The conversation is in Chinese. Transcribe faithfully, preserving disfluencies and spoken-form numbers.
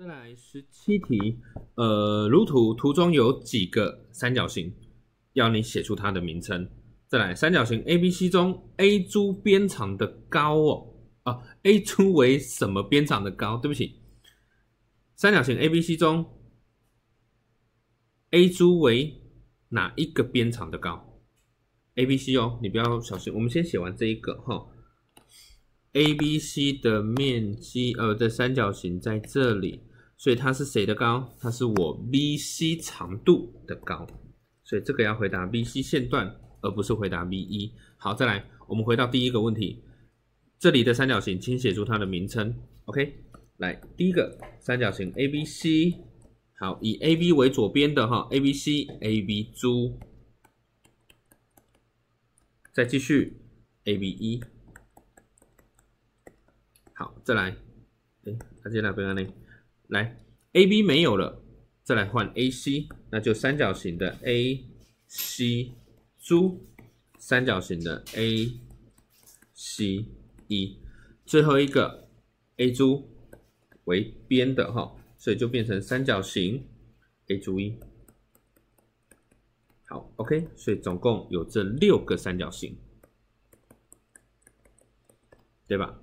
再来十七题，呃，如图图中有几个三角形，要你写出它的名称。再来，三角形 A B C 中 A 珠边长的高哦，啊 ，A 珠为什么边长的高？对不起，三角形 A B C 中 A 珠为哪一个边长的高 ？A B C 哦，你不要小心。我们先写完这一个哈。A B C 的面积，呃的三角形在这里。所以它是谁的高？它是我 B C 长度的高，所以这个要回答 B C 线段，而不是回答 B 一。好，再来，我们回到第一个问题，这里的三角形，请写出它的名称。OK， 来，第一个三角形 A B C， 好，以 A B 为左边的哈 ，A B C，A B 珠，再继续 A B 一，好，再来，哎，它接哪边呢？来 ，A B 没有了，再来换 A C， 那就三角形的 A C 珠，三角形的 A C 一，最后一个 A 珠为边的哈，所以就变成三角形 A 珠一。好 ，OK， 所以总共有这六个三角形，对吧？